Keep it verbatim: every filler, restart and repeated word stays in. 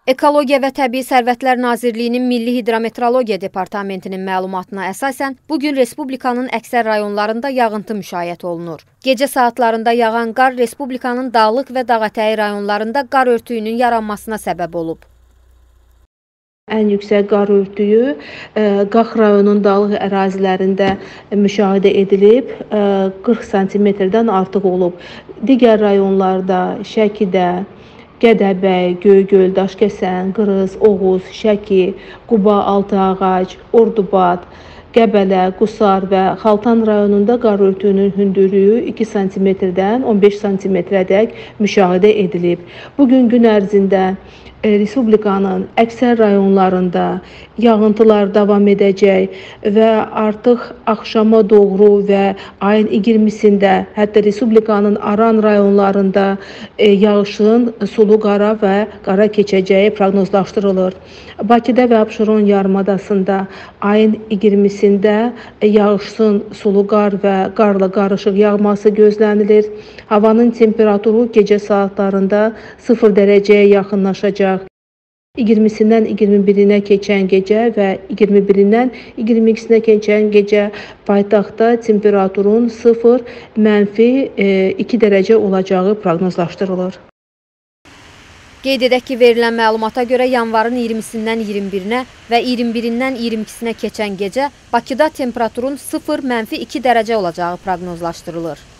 Ekologiya və Təbii Sərvətlər Nazirliyinin Milli Hidrometeorologiya Departamentinin məlumatına əsasən, bugün Respublikanın əksər rayonlarında yağıntı müşahidə olunur. Gecə saatlarında yağan qar Respublikanın dağlıq və dağətəyi rayonlarında qar örtüyünün yaranmasına səbəb olub. Ən yüksək qar örtüyü Qax rayonunun dağlıq ərazilərində müşahidə edilib, qırx santimetrdən artıq olub. Digər rayonlarda Şəkidə, Gədəbəy, Göygöl, Daşkəsən, Qırız, Oğuz, Şəki, Quba, Altıağac, Ordubad, Qəbələ, Qusar və Xaltan rayonunda qar örtüyünün hündürlüyü iki santimetrdən on beş santimetrədək müşahidə edilib. Bugün gün ərzində Respublikanın əksər rayonlarında yağıntılar davam edəcək və artıq axşama doğru və ayın iyirmisində hətta Respublikanın aran rayonlarında yağışın sulu qara və qara keçəcəyi proqnozlaşdırılır. Bakıda və Abşeron yarımadasında ayın iyirmisində yağışın sulu qar və qarla qarışıq yağması gözlənilir. Havanın temperaturu gecə saatlarında sıfır dərəcəyə yaxınlaşacaq. iyirmisindən iyirmi birinə keçən gecə və iyirmi birindən iyirmi ikisinə keçən gecə paytaxtda temperaturun sıfır mənfi iki dərəcə olacağı proqnozlaşdırılır. Qeyd edək ki, verilən məlumata görə yanvarın iyirmisindən iyirmi birinə və iyirmi birindən iyirmi ikisinə keçən gecə Bakıda temperaturun sıfır mənfi iki dərəcə olacağı proqnozlaşdırılır.